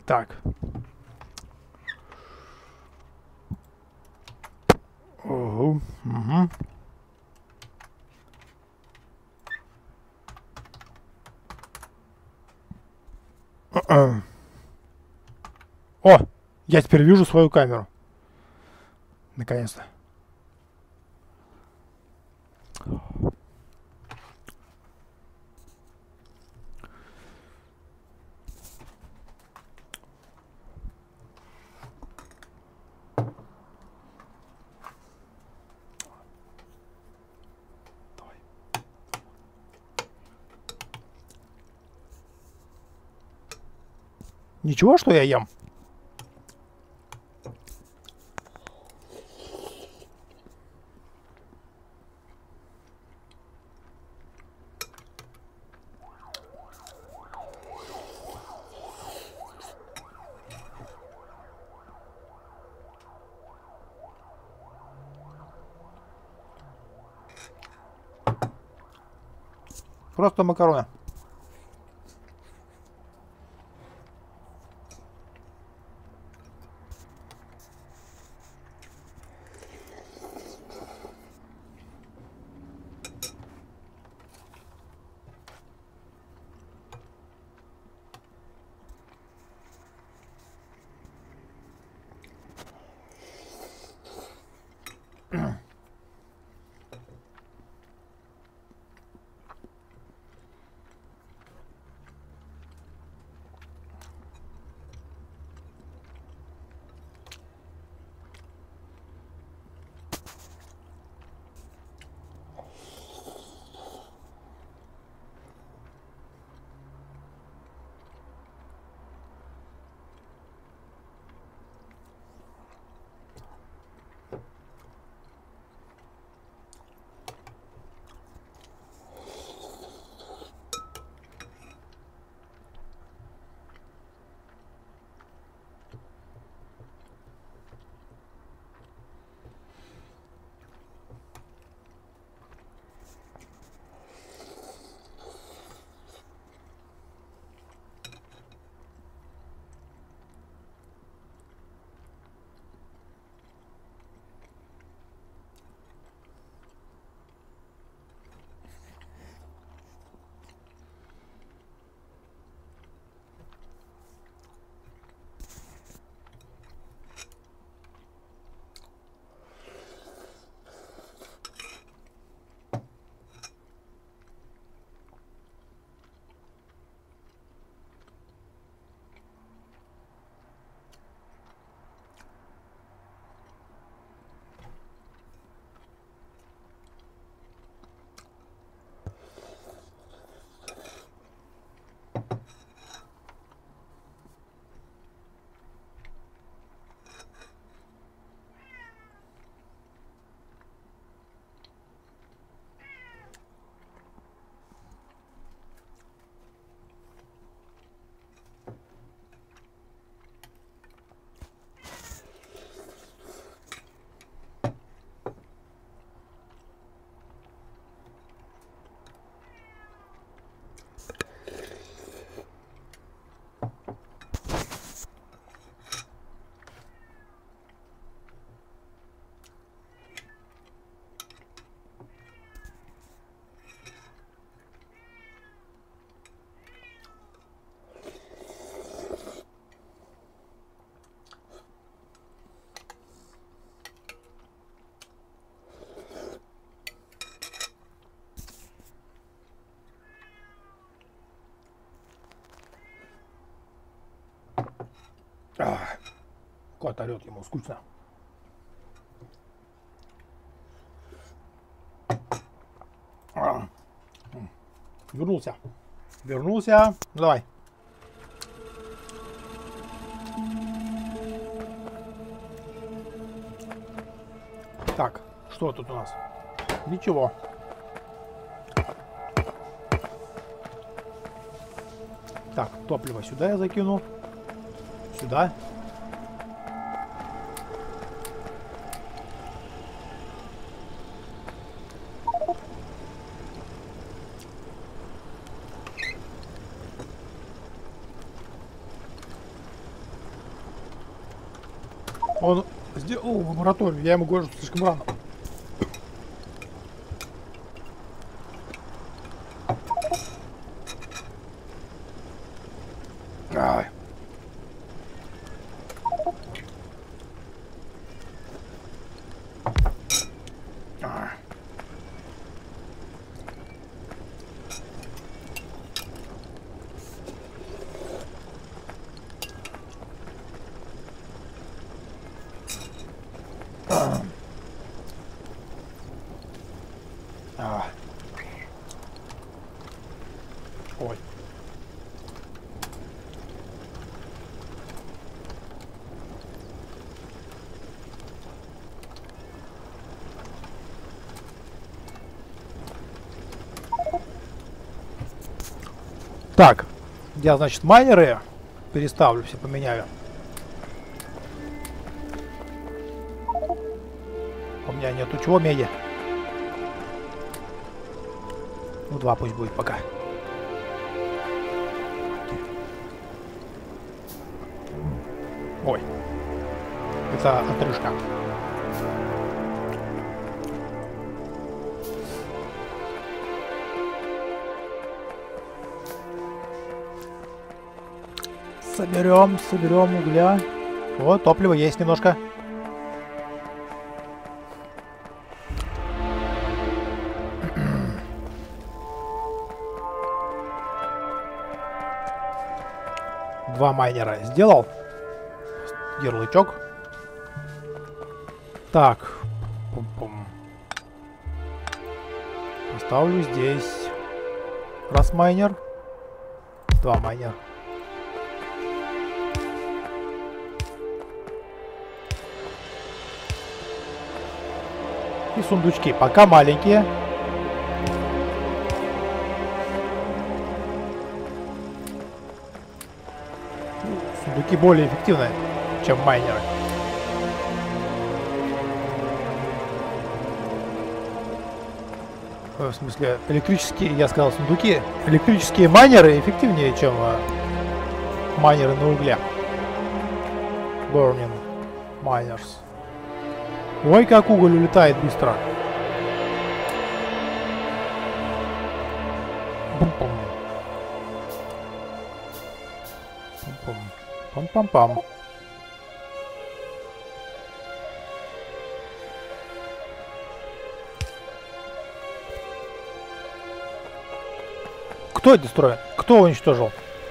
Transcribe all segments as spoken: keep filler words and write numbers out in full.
Так. Угу. Угу. О! Я теперь вижу свою камеру. Наконец-то. Ничего, что я ем? Просто макароны. Ах, кот орет, ему скучно. А, вернулся. Вернулся. Давай. Так, что тут у нас? Ничего. Так, топливо сюда я закину. Сюда. Он сделал лабораторию, я ему говорю, что слишком рано. Ай. Ай. А. А. Ой. Так, я, значит, майнеры переставлю, все поменяю. У меня нету чего, меди. Ну, два пусть будет пока. Ой. Это отрыжка. Соберем, соберем угля. Вот, топлива есть немножко. Два майнера сделал. Ярлычок. Так. Пум-пум. Поставлю здесь. Раз майнер. Два майнера. И сундучки. Пока маленькие. Сундуки более эффективны, чем майнеры. В смысле, электрические, я сказал, сундуки. Электрические майнеры эффективнее, чем э, майнеры на угле. Burning miners. Ой, как уголь улетает быстро. Пум-пум. Пум-пум. Пам-пам-пам. Кто это строит? Кто уничтожил?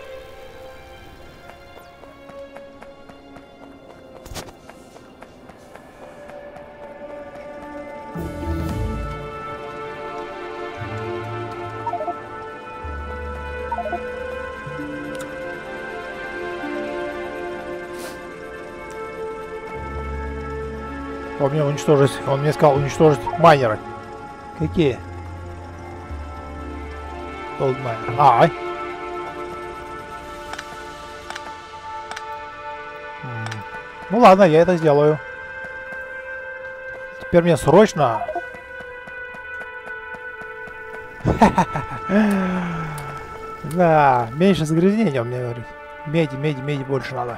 Он мне уничтожить. Он мне сказал уничтожить майнеры. Какие? Old miner. А, ну ладно, я это сделаю. Теперь мне срочно. Да, меньше загрязнения он мне говорит. Меди, меди, меди больше надо.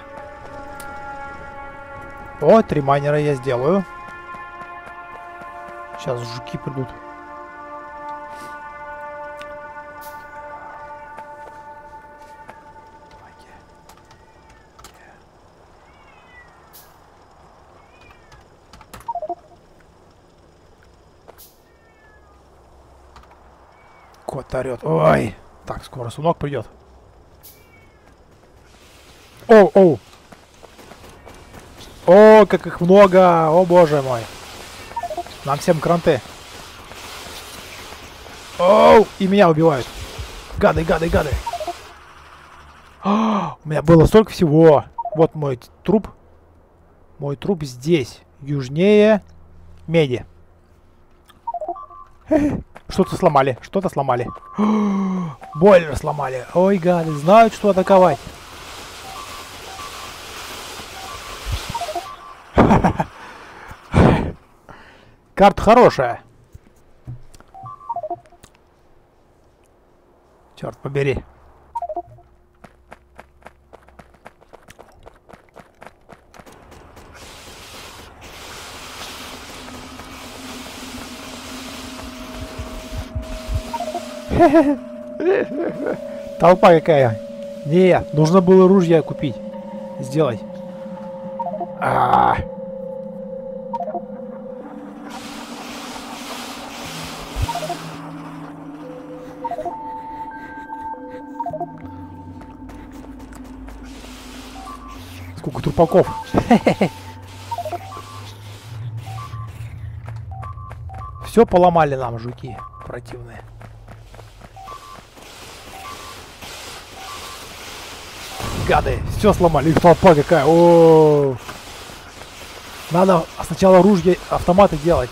О, три майнера я сделаю. Сейчас жуки придут. Кот орет. Ой. Так, скоро сунок придет. О, о. О, как их много. О, боже мой. Нам всем кранты. Оу, и меня убивают. Гады, гады, гады. О, у меня было столько всего. Вот мой труп. Мой труп здесь. Южнее меди. Что-то сломали. Что-то сломали. О, бойлер сломали. Ой, гады. Знают, что атаковать. Карта хорошая. Черт побери. Толпа какая. Нет, нужно было ружья купить. Сделать. А -а -а. Сколько трупаков. Все поломали нам, жуки противные. Гады, все сломали. Их толпа какая. О -о -о. Надо сначала ружья, автоматы делать.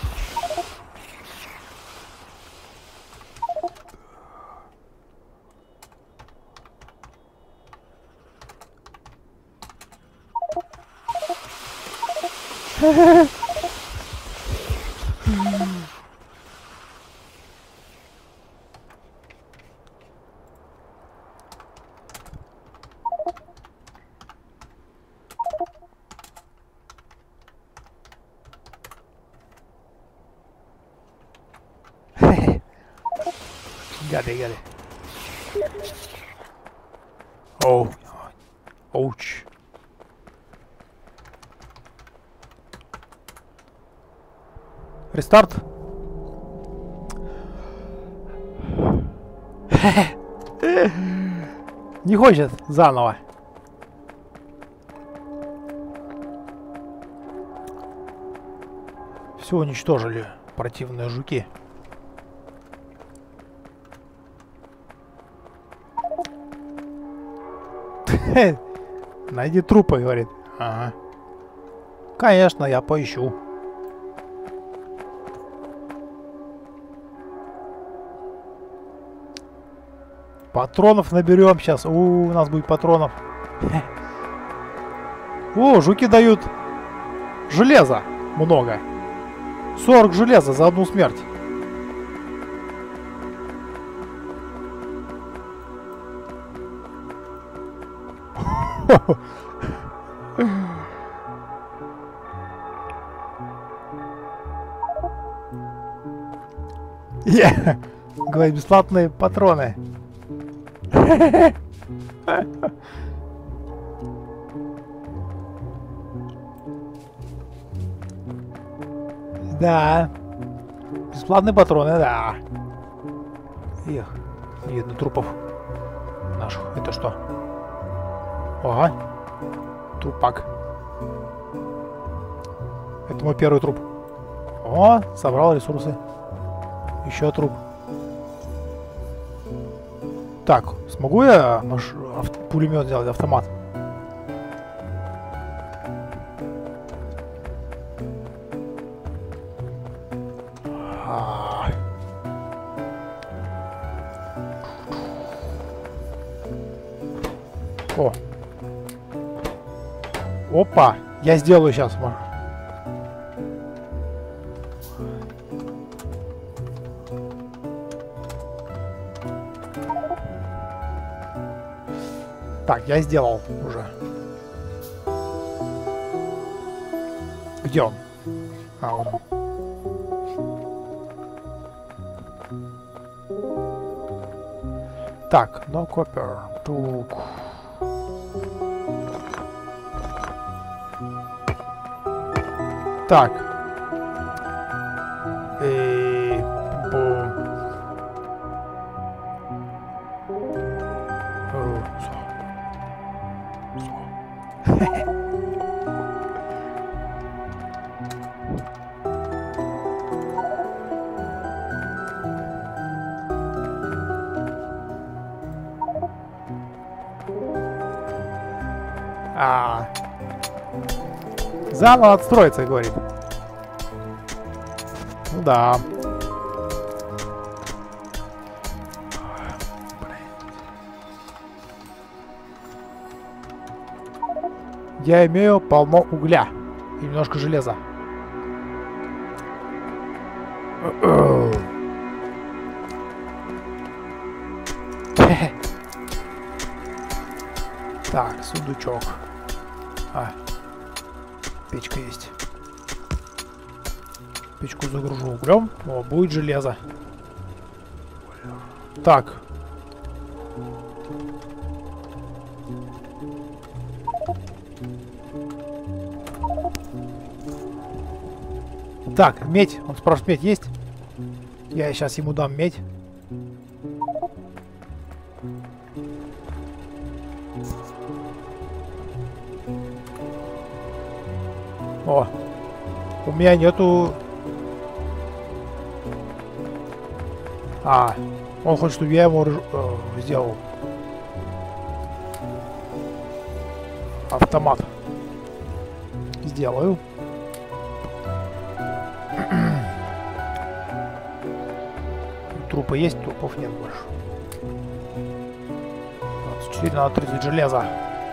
Гады, гады. Оу. Оуч. Рестарт. Не хочет заново. Все уничтожили противные жуки. Найди трупы, говорит. Ага. Конечно, я поищу. Патронов наберем сейчас. У, у нас будет патронов. О, жуки дают железа много. сорок железа за одну смерть. Yeah. Говорит, бесплатные патроны. Да. Бесплатные патроны, да. Их. Не видно трупов наших. Это что? Ага. Трупак. Это мой первый труп. О, собрал ресурсы. Еще труп. Так, смогу я маш... авто... пулемет сделать, автомат? А... О. Опа, я сделаю сейчас. Так, я сделал уже. Где он? А, вот он. Так, no copper. Тук. Так. И... Бум. А, заново отстроиться, говорит. Ну да. Я имею полно угля и немножко железа. Так, сундучок. А, печка есть. Печку загружу углем. О, будет железо. Так. Так, медь. Он спрашивает, медь есть? Я сейчас ему дам медь. О, у меня нету... А, он хочет, чтобы я ему э, сделал автомат. Сделаю. Трупы есть, трупов нет больше. двадцать четыре, надо тридцать железа.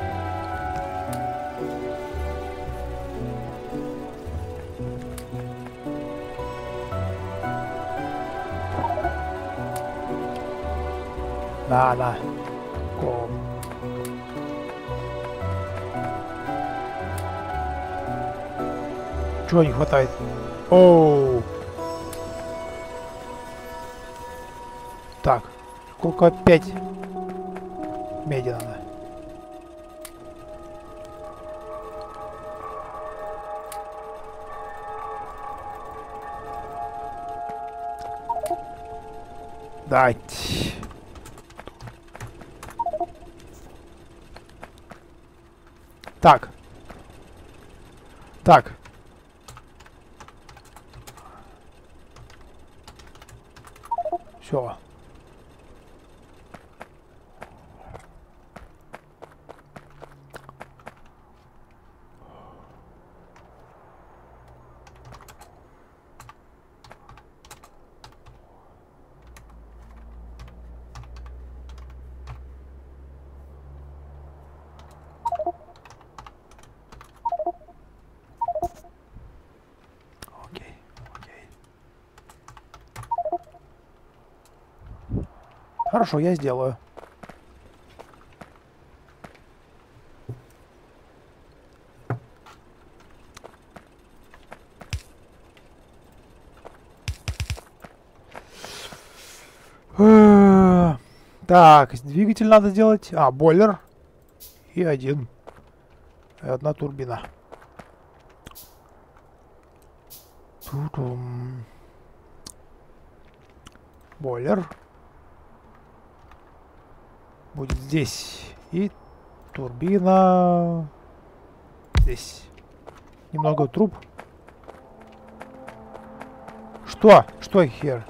Да, да. О. Чего не хватает? Оу. Так, сколько опять меди надо? Дайте. Так. Так. Все. Хорошо, я сделаю. Так, двигатель надо сделать. А, бойлер. И один. И одна турбина. Ту-дум. Бойлер. Будет здесь. И турбина здесь. Немного труб. Что? Что, хер?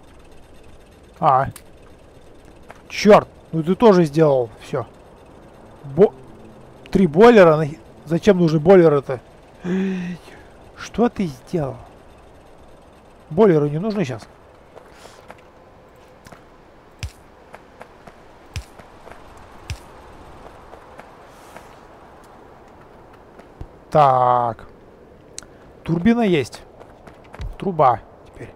А. Черт. Ну ты тоже сделал. Все. Бо... Три бойлера. Зачем нужны бойлеры-то? Что ты сделал? Бойлеры не нужны сейчас. Так. Турбина есть. Труба теперь.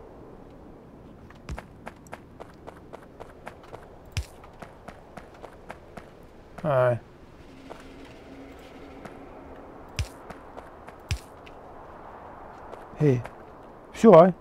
А. Эй. Все.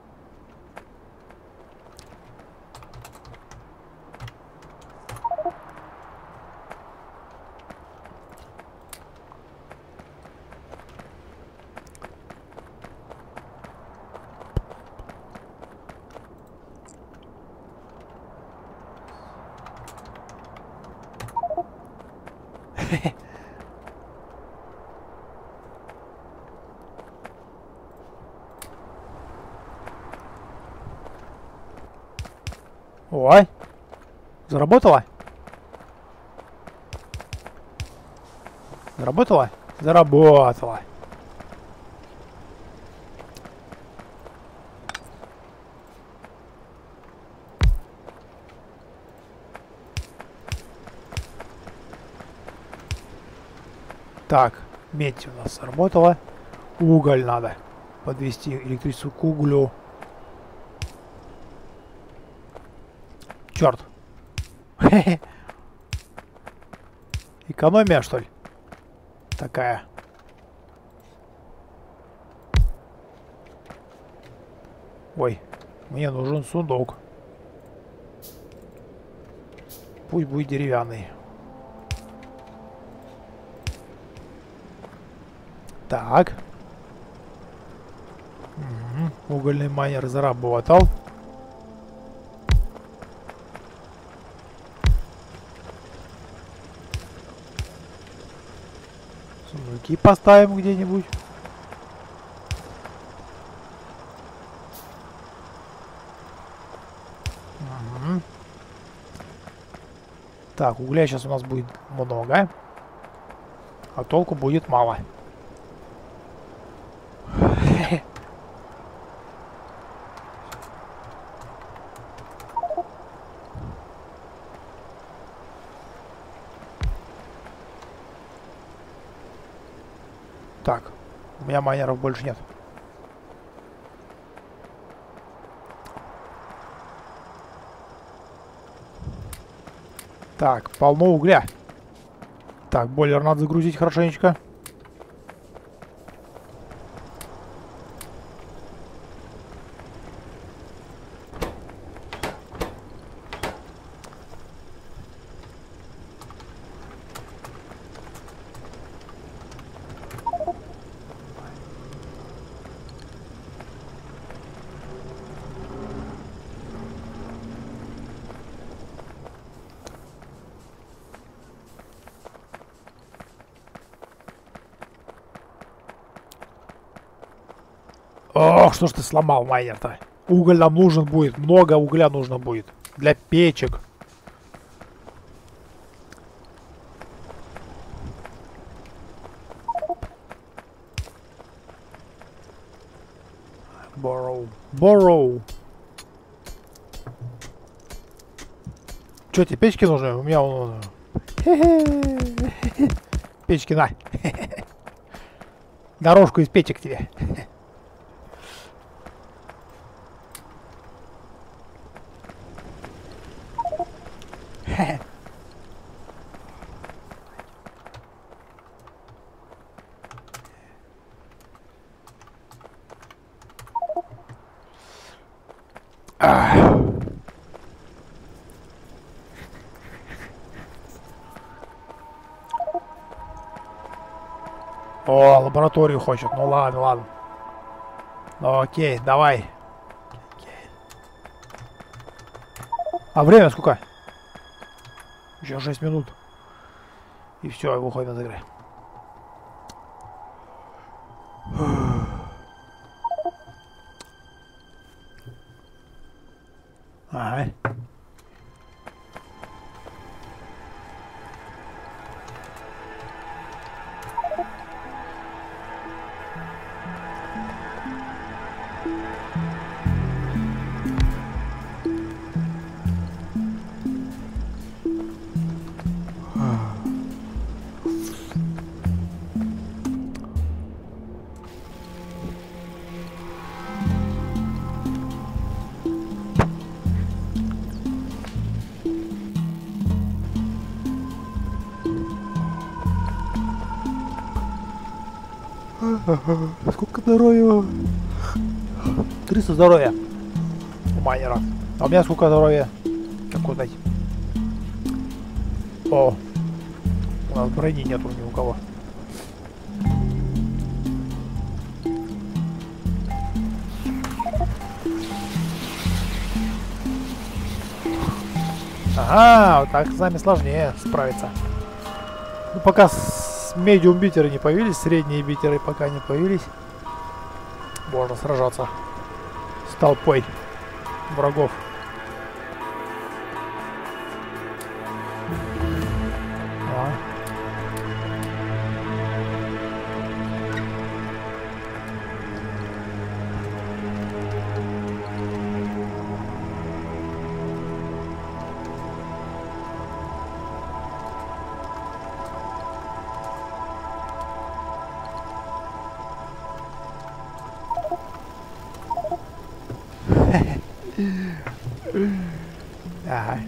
Ой. Заработала? Заработала? Заработала. Так, медь у нас сработала. Уголь надо подвести электричество к углю. Черт. Экономия, что ли? Такая. Ой, мне нужен сундук. Пусть будет деревянный. Так. Угу. Угольный майнер заработал. Сундуки поставим где-нибудь. Угу. Так, угля сейчас у нас будет много, а толку будет мало. Так, у меня майнеров больше нет. Так, полно угля. Так, бойлер надо загрузить хорошенечко. Ох, что ж ты сломал майнер-то? Уголь нам нужен будет. Много угля нужно будет. Для печек. Borrow. Borrow. Че, тебе печки нужны? У меня он... Печки, на. Дорожку из печек тебе. О, лабораторию хочет. Ну ладно, ладно. Ну, окей, давай. А время сколько? Еще шесть минут. И все, выходим из игры. Ага. Сколько здоровья? триста здоровья у майнера. А у меня сколько здоровья? Как узнать? О, у нас брони нету ни у кого. Ага, вот так с нами сложнее справиться. Ну, пока с медиум битеры не появились, средние битеры пока не появились, можно сражаться с толпой врагов. А. Ага.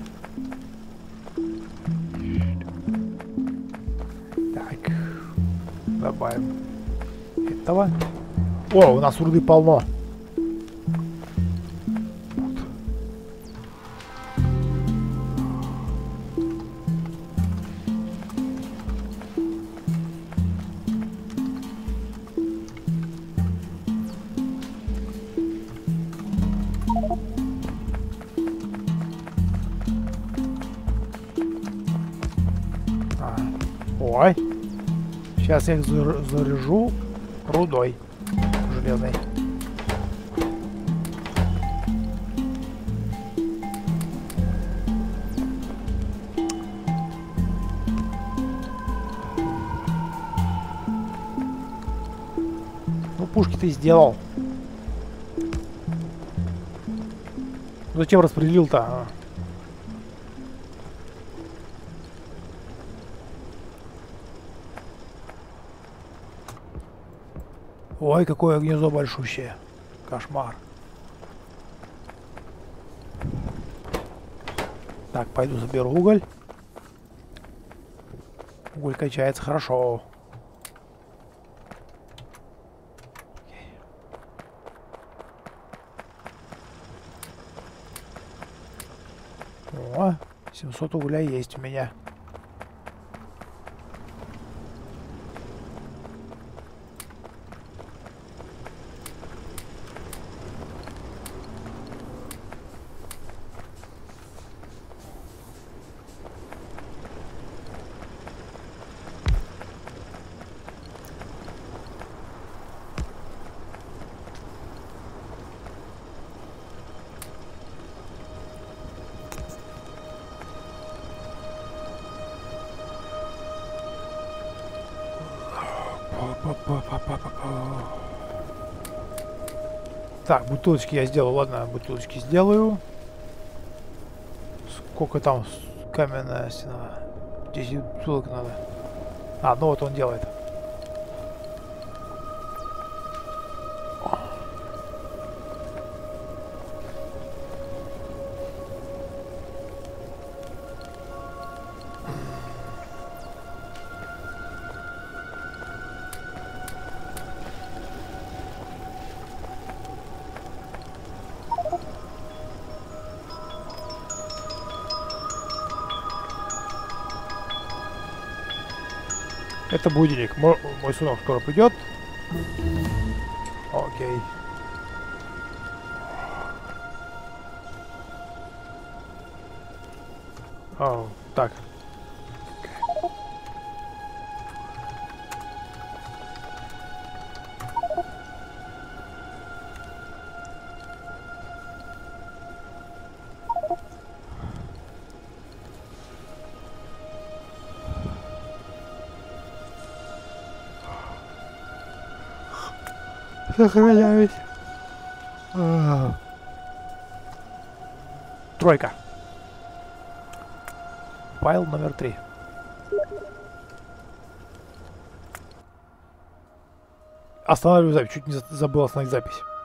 Так. Добавим этого. О, у нас руды полно. Ой. Сейчас я их зар- заряжу рудой железной. Ну, пушки ты сделал. Зачем распределил-то? А? Ой, какое гнездо большущее. Кошмар. Так, пойду заберу уголь. Уголь качается хорошо. О, семьсот угля есть у меня. Так, бутылочки я сделал. Ладно, бутылочки сделаю. Сколько там каменная стена? десять бутылок надо. А, ну вот он делает. Это будильник. Мой, мой сынок скоро придет. Окей. О, так. Сохраняюсь. А. Тройка. Файл номер три. Останавливаю запись. Чуть не забыл остановить запись.